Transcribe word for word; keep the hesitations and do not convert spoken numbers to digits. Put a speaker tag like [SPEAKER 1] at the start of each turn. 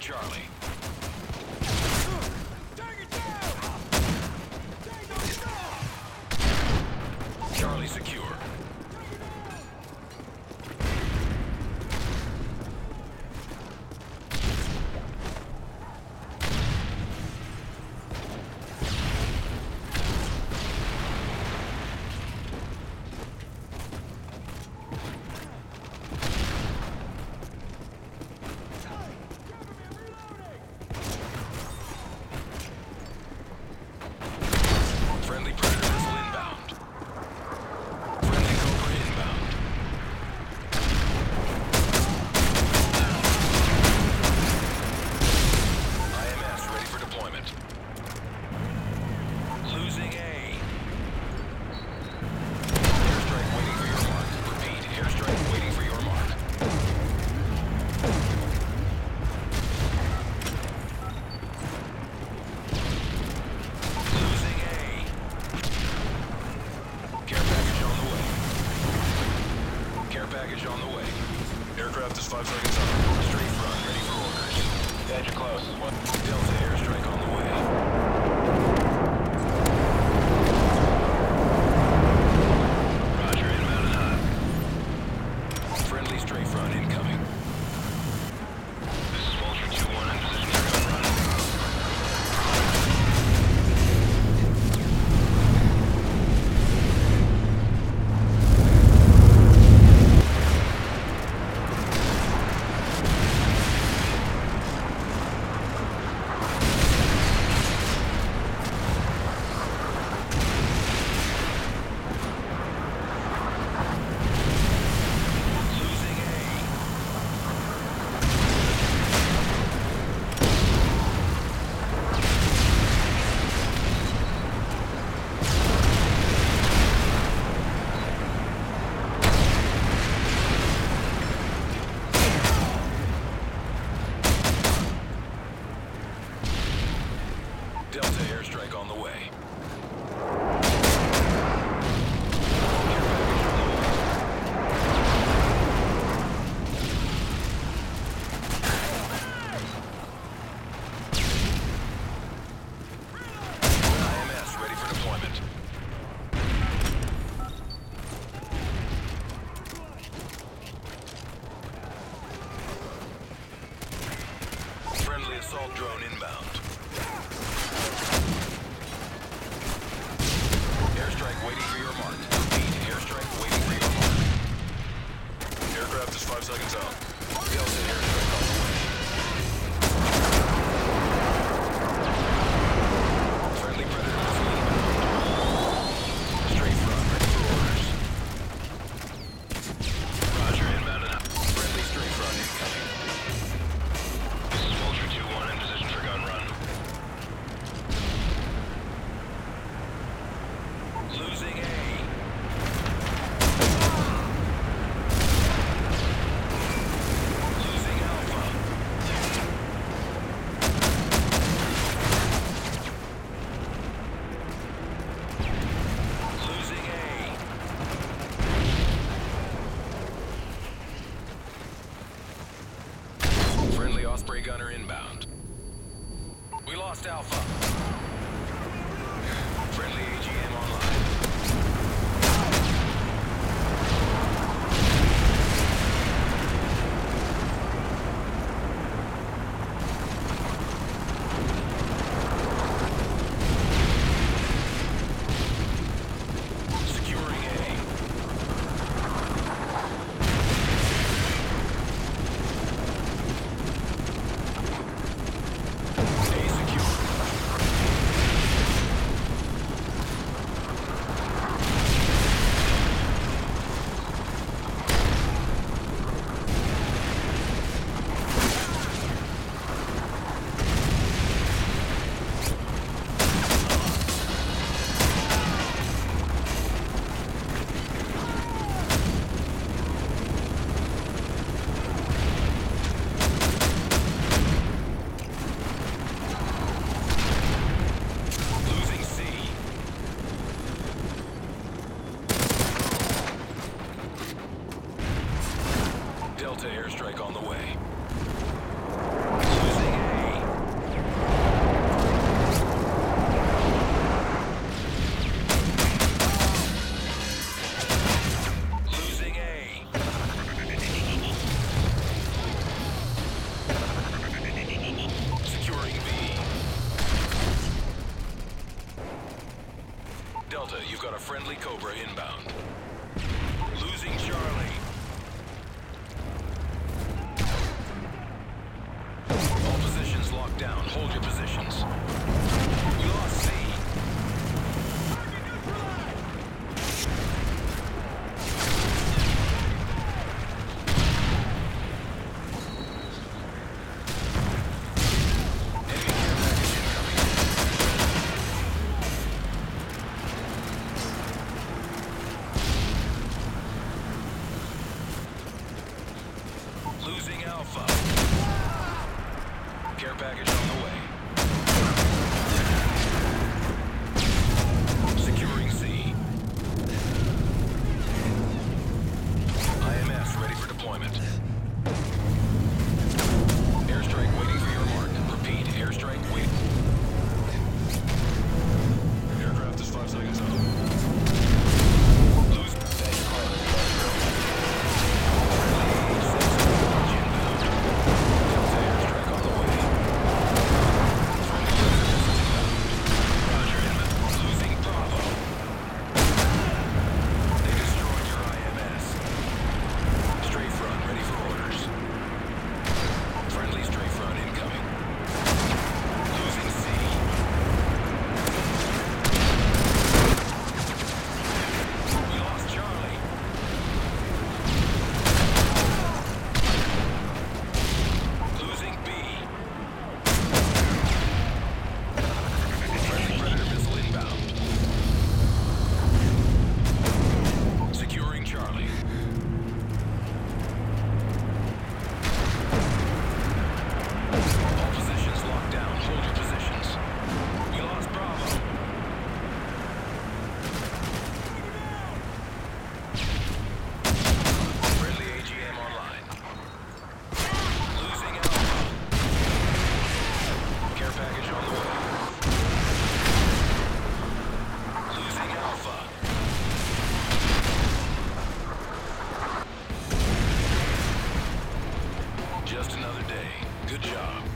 [SPEAKER 1] Charlie. Charlie secure. Friendly Predator missile inbound. Friendly Cobra inbound. I M S ready for deployment. Losing A. Airstrike waiting for your mark. Repeat, airstrike waiting for your mark. Losing A. Care package on the way. Care package on the way. Aircraft is five seconds out. Straight front, ready for orders. Edge close. One. Delta airstrike on the way. Roger, inbound and hot. Friendly straight front incoming. This is Vulture two one in position for gun run. Losing A. Delta airstrike on the way. I M S ready for deployment. Friendly assault drone inbound. Airstrike waiting for your mark. Repeat, airstrike waiting for your mark. Aircraft is five seconds out. Delta airstrike on the way. Friendly Predator missile inbound. Straight front, ready for orders. Roger, inbound and out. Friendly straight front incoming. This is Vulture two one in position for gun run. Losing A. Losing Alpha. Losing A. Friendly Osprey gunner inbound. We lost Alpha. Friendly A G M online. Delta, you've got a friendly Cobra inbound. Losing Charlie. All positions locked down. Hold your positions. We lost C. Losing Alpha. Care package on the way. Securing C. I M S ready for deployment. Airstrike waiting for your mark. Repeat, airstrike waiting. Aircraft is five seconds out. Lose. Just another day. Good job.